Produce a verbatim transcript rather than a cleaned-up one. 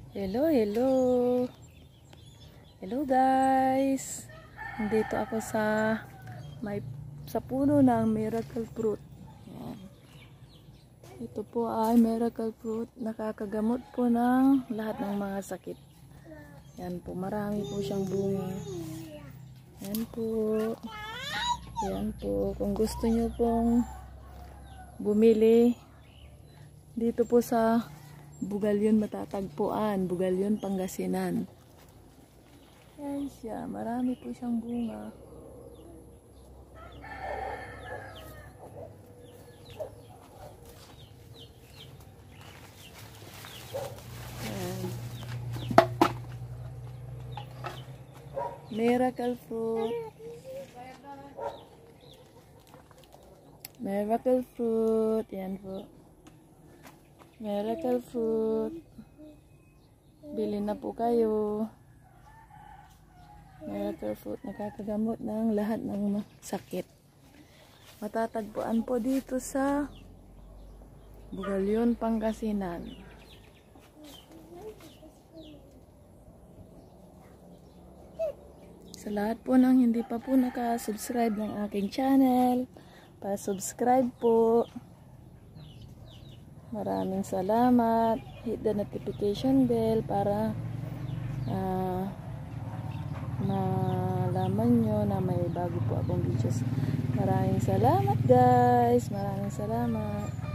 Hello, hello. Hello guys. Nandito ako sa may sa puno ng miracle fruit. Yan. Ito po ay miracle fruit. Nakakagamot po ng lahat ng mga sakit. Yan po, marami po siyang bunga. Yan po. Yan po. Kung gusto niyo pong bumili, dito po sa Bugalyon matatagpuan, Bugalyon, Pangasinan. Yan siya, marami po siyang bunga. Yan. Miracle fruit. Miracle fruit, yan po. Miracle fruit. Bili na po kayo. Miracle fruit, nakakagamot ng lahat ng sakit. Matatagpuan po dito sa Bugalyon, Pangasinan. Sa lahat po ng hindi pa po naka-subscribe ng aking channel, pa-subscribe po. Maraming salamat. Hit the notification bell para uh, malaman nyo na may bago po akong videos. Maraming salamat guys. Maraming salamat.